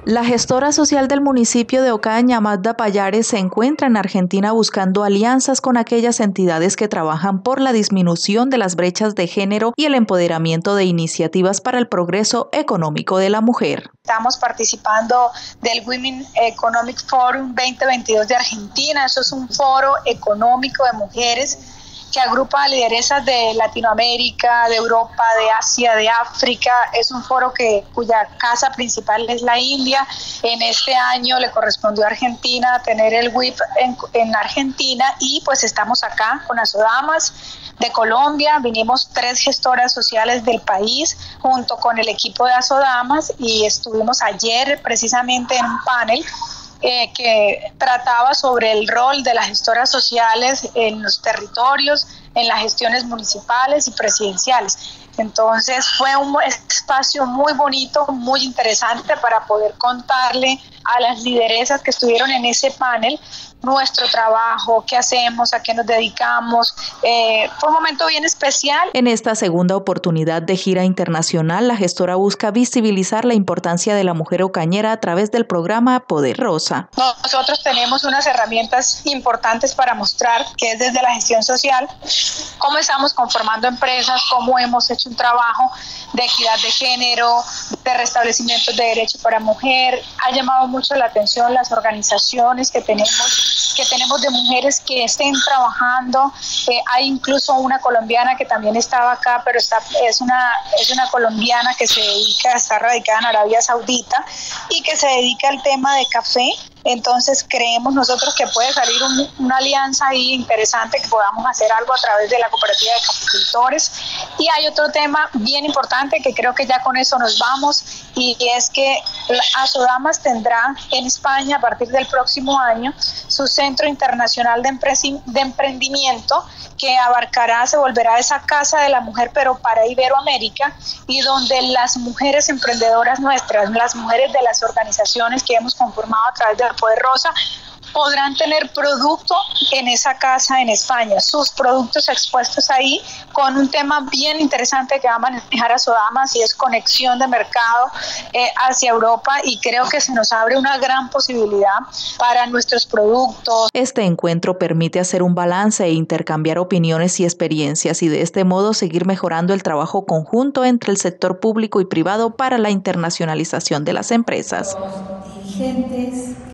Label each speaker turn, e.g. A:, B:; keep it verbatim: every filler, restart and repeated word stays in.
A: La gestora social del municipio de Ocaña, Magda Pallares, se encuentra en Argentina buscando alianzas con aquellas entidades que trabajan por la disminución de las brechas de género y el empoderamiento de iniciativas para el progreso económico de la mujer.
B: Estamos participando del Women Economic Forum veinte veintidós de Argentina. Eso es un foro económico de mujeres que agrupa lideresas de Latinoamérica, de Europa, de Asia, de África. Es un foro que, cuya casa principal es la India. En este año le correspondió a Argentina tener el W I P en, en Argentina y pues estamos acá con Asodamas de Colombia. Vinimos tres gestoras sociales del país junto con el equipo de Asodamas y estuvimos ayer precisamente en un panel Eh, que trataba sobre el rol de las gestoras sociales en los territorios, en las gestiones municipales y presidenciales. Entonces fue un espacio muy bonito, muy interesante para poder contarle a las lideresas que estuvieron en ese panel nuestro trabajo, qué hacemos, a qué nos dedicamos. Eh, fue un momento bien especial.
A: En esta segunda oportunidad de gira internacional, la gestora busca visibilizar la importancia de la mujer ocañera a través del programa Poder Rosa.
B: Nosotros tenemos unas herramientas importantes para mostrar, que es desde la gestión social, cómo estamos conformando empresas, cómo hemos hecho un trabajo de equidad de género, de restablecimiento de derechos para mujer. Ha llamado mucho la atención las organizaciones que tenemos que tenemos de mujeres que estén trabajando. Eh, hay incluso una colombiana que también estaba acá, pero está, es, una, es una colombiana que se dedica, está radicada en Arabia Saudita y que se dedica al tema de café. Entonces creemos nosotros que puede salir un, una alianza ahí interesante, que podamos hacer algo a través de la cooperativa de caficultores. Y hay otro tema bien importante que creo que ya con eso nos vamos, y es que Asodamas tendrá en España a partir del próximo año su Centro Internacional de, Empre- de Emprendimiento, que abarcará, se volverá esa casa de la mujer, pero para Iberoamérica, y donde las mujeres emprendedoras nuestras, las mujeres de las organizaciones que hemos conformado a través del Poder Rosa, podrán tener producto en esa casa en España, sus productos expuestos ahí, con un tema bien interesante que va a manejar Asodamas, y es conexión de mercado eh, hacia Europa, y creo que se nos abre una gran posibilidad para nuestros productos.
A: Este encuentro permite hacer un balance e intercambiar opiniones y experiencias, y de este modo seguir mejorando el trabajo conjunto entre el sector público y privado para la internacionalización de las empresas.
C: Dirigentes